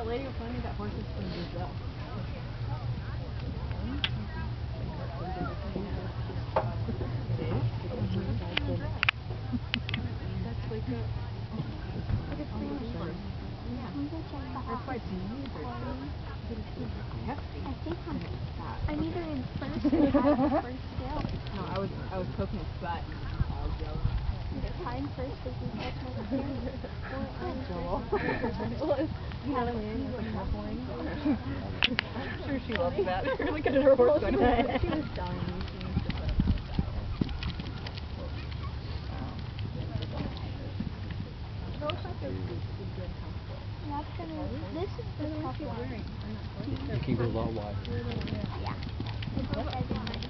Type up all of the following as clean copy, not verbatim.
That lady was telling me that horses from Brazil. That's like a... That's why bees are so hefty. I think I'm either in first or out of the first scale. No, I was poking his butt and I was yelling. Either time first or we both know the scale. Or I'm Joel. You know what I mean? Like wrestling. I'm sure she loved that. You're looking at her horse going, she was telling me she needs to put up with that. This is the tough one. You can go a lot wider. Yeah. It's what I did my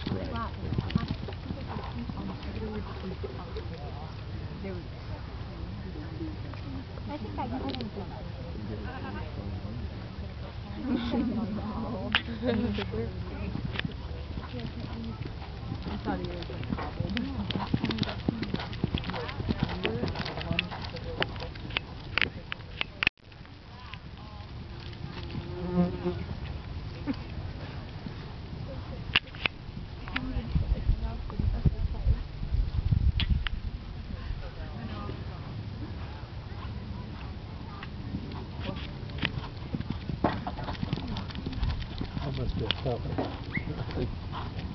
I think I got it. I thought he was like hobbled. That must be a tough one.